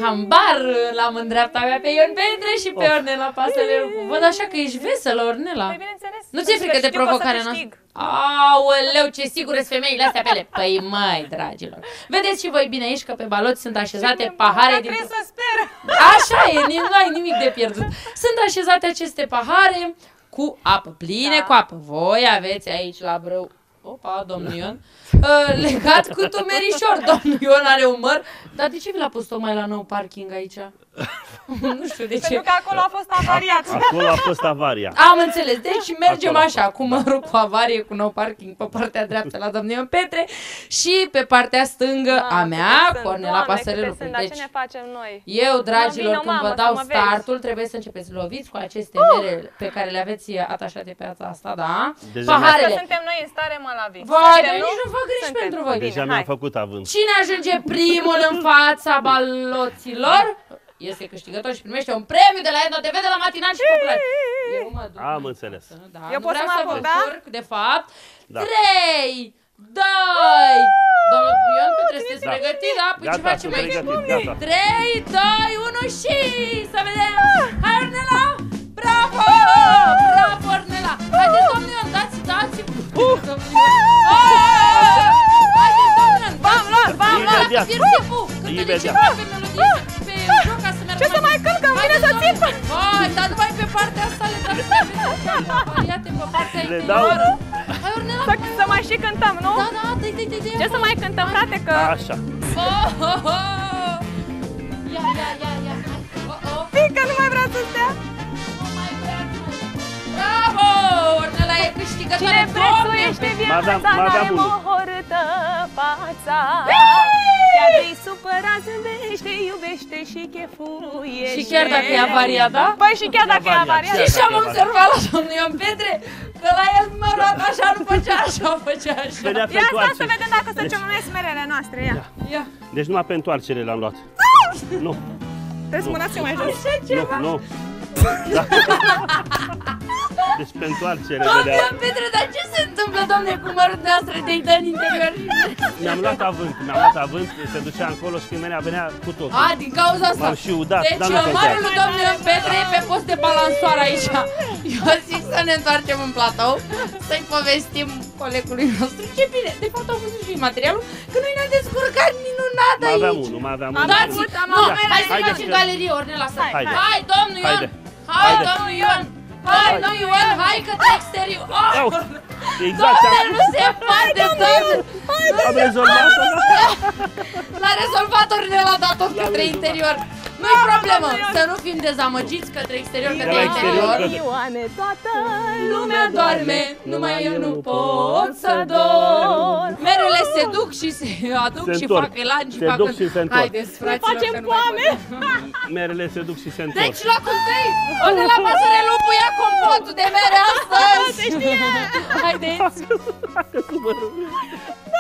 hambar l-am în dreapta mea pe Ion Petre și pe Ornela Pasăre. Văd așa că ești veselă, Ornela. Păi bineînțeles. Nu ți-e frică de provocarea noastră? Aoleu, ce sigure sunt femeile astea pe ele. Păi măi, dragilor. Vedeți și voi bine aici că pe baloți sunt așezate pahare din... Trebuie să sper. Așa e, nu ai nimic de pierdut. Sunt așezate aceste pahare cu apă pline, cu apă. Voi aveți aici la brâu... Opa, domnul Ion. Legat cu tumerișor. Domnul Ion are un măr. Dar de ce vi l-a pus tocmai la nou parking aici? Nu știu de ce. Pentru că acolo a fost avariat. Acolo a fost avaria. Am înțeles. Deci mergem așa, cu mărul cu avarie, cu nou parking pe partea dreaptă la domnul Ion Petre și pe partea stângă a mea, cu Ornela Pasărelu. Deci, ce ne facem noi? Eu, dragilor, când vă dau startul, trebuie să începeți. Loviți cu aceste mere pe care le aveți atașate pe asta, da? Paharele. Că suntem noi în stare malavi. Vai, dar nici nu fac griji pentru voi. Deja mi-am făcut avânt. Cine ajunge primul în fața baloților este câștigător și primește un premiu de la Endo TV de la Matinal și Popular. Eu mă duc. Am înțeles. Da, eu pot să mă apuc, da? De fapt. Da. 3, 2, domnul Ion Petre, sunteți pregătit, da? Păi ce facem mai? 3, 2, 1 și să vedem. Hai, Ornela! Bravo! Bravo, Ornela! Haideți, domnul Ion, dați! Haideți, domnul Ion! V-am luat! Firsipul! Cântă-ne ceva pe melodie, pe joc ca să meargă. Ce să mai cântcă? Vine să țip! Vai, dar numai pe partea asta le dați să aveți variate pe partea interioară. Hai, Ornela! Să mai și cântăm, nu? Da, da, dă-i. Ce să mai cântăm, frate, că... Așa. Ia, Fică nu mai vrea să stea. Bravo! Ornela e câștigătoare. Cine prețuiește viața n-are mohorâtă fața. Chiar de-i supărat zâmbește, iubește și chefuiește. Și chiar dacă e avaria, da? Păi și chiar dacă e avaria. Și am observat la domnul Ion Petre că la el mă rog așa, nu făcea așa, făcea așa. Ia stai să vedem dacă se ciumnesc merele noastre, ia. Deci numai pe întoarcere l-am luat. Nu. Trebuie să mânați mai jos. Nu. Deci pe întoarcere. Domnul Ion Petre, dar ce se întâmplă, domne, cu mărul noastră de-i dă în interior? Mi-am luat avânt, se ducea încolo și când venea cu tot. Din cauza asta. M-am și udat, deci dar nu contează. mărul lui domnul Ion Petre e pe post de balansoară aici. Eu zic să ne întoarcem în platou, să-i povestim colegului nostru. Ce bine, de fapt am văzut și materialul, că noi ne-am descurcat minunat aici. Mai aveam unul. Hai să facem galerie, Ornela, să... Hai, domnul Ion! Hai, domnul Ion! Hai, domnul Ion, hai către exterior! Doamne, nu se poate, doamne! Am rezolvat-o! L-a rezolvat Ornela, a dat tot către interior. Nu-i problemă, să nu fim dezamăgiți către exterior, către interior. Ioane, toată lumea doarme, numai eu nu pot să dorm. Merele se duc și se aduc și fac elan și fac... Haideți, fraților, facem foame! Merele se duc și se întorc. Deci locul 3, Ornela Pasăre ia compotul de mere astăzi! Se știe! Haideți!